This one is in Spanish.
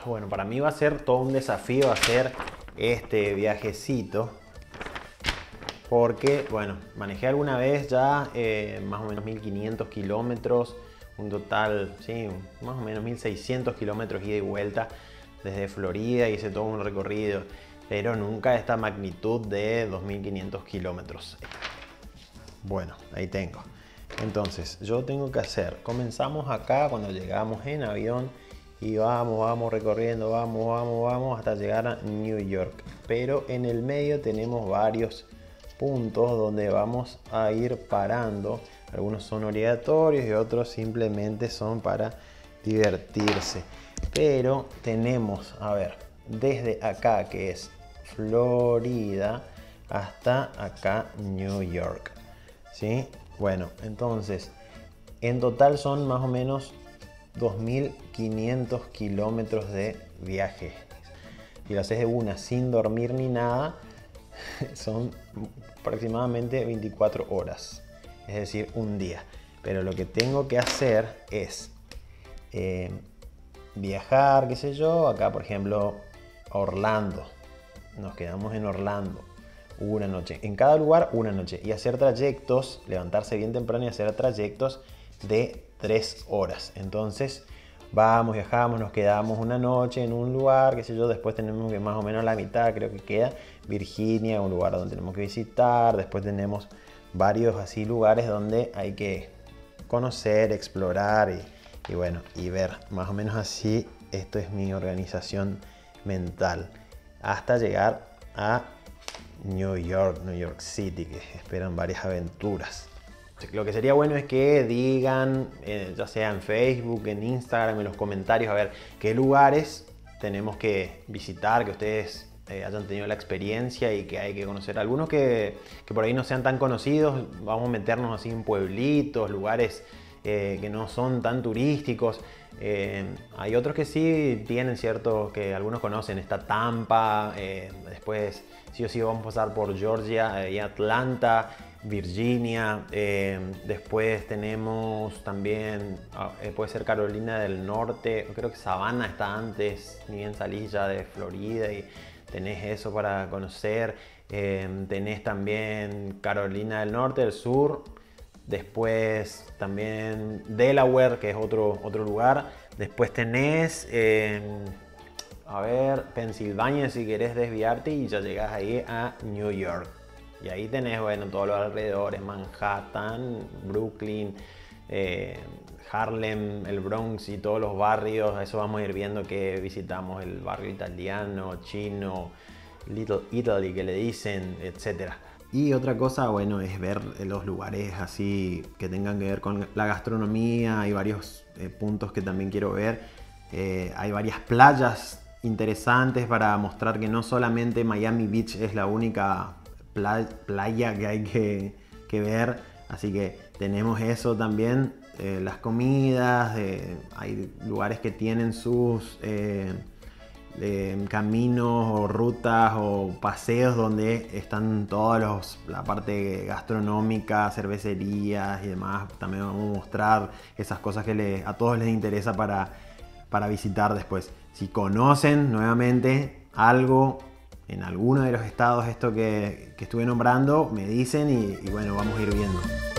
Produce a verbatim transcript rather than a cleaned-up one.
bueno, para mí va a ser todo un desafío hacer este viajecito. Porque, bueno, manejé alguna vez ya eh, más o menos mil quinientos kilómetros. Un total, sí, más o menos mil seiscientos kilómetros ida y vuelta desde Florida. Hice todo un recorrido, pero nunca esta magnitud de dos mil quinientos kilómetros. Bueno, ahí tengo. Entonces, yo tengo que hacer, comenzamos acá cuando llegamos en avión y vamos, vamos recorriendo, vamos, vamos, vamos hasta llegar a New York. Pero en el medio tenemos varios puntos donde vamos a ir parando. Algunos son obligatorios y otros simplemente son para divertirse. Pero tenemos, a ver, desde acá que es Florida hasta acá New York, ¿sí? Bueno, entonces en total son más o menos dos mil quinientos kilómetros de viaje. Y lo haces de una sin dormir ni nada, son aproximadamente veinticuatro horas, es decir, un día. Pero lo que tengo que hacer es eh, viajar, qué sé yo, acá por ejemplo Orlando. Nos quedamos en Orlando una noche, en cada lugar una noche, y hacer trayectos, levantarse bien temprano y hacer trayectos de tres horas. Entonces vamos, viajamos, nos quedamos una noche en un lugar, qué sé yo, después tenemos que más o menos la mitad, creo que queda Virginia, un lugar donde tenemos que visitar, después tenemos varios así lugares donde hay que conocer, explorar y, y bueno, y ver, más o menos así. Esto es mi organización mental hasta llegar a New York, New York City, que esperan varias aventuras. Lo que sería bueno es que digan, eh, ya sea en Facebook, en Instagram, en los comentarios, a ver qué lugares tenemos que visitar, que ustedes eh, hayan tenido la experiencia y que hay que conocer. Algunos que, que por ahí no sean tan conocidos, vamos a meternos así en pueblitos, lugares eh, que no son tan turísticos. Eh, hay otros que sí tienen cierto, que algunos conocen, está Tampa, eh, después sí o sí vamos a pasar por Georgia y Atlanta, Virginia, eh, después tenemos también, eh, puede ser Carolina del Norte, creo que Savannah está antes, ni bien salís ya de Florida y tenés eso para conocer. Eh, tenés también Carolina del Norte, del sur, después también Delaware, que es otro, otro lugar, después tenés eh, a ver, Pensilvania si querés desviarte y ya llegás ahí a New York. Y ahí tenés, bueno, todos los alrededores, Manhattan, Brooklyn, eh, Harlem, el Bronx y todos los barrios. Eso vamos a ir viendo que visitamos, el barrio italiano, chino, Little Italy que le dicen, etcétera. Y otra cosa, bueno, es ver los lugares así que tengan que ver con la gastronomía. Hay varios eh, puntos que también quiero ver. Eh, hay varias playas interesantes para mostrar que no solamente Miami Beach es la única playa que hay que, que ver, así que tenemos eso también. Eh, las comidas, eh, hay lugares que tienen sus eh, eh, caminos o rutas o paseos donde están todos los, la parte gastronómica, cervecerías y demás. También vamos a mostrar esas cosas que le, a todos les interesa para, para visitar después. Si conocen nuevamente algo en alguno de los estados esto que, que estuve nombrando, me dicen y, y bueno, vamos a ir viendo.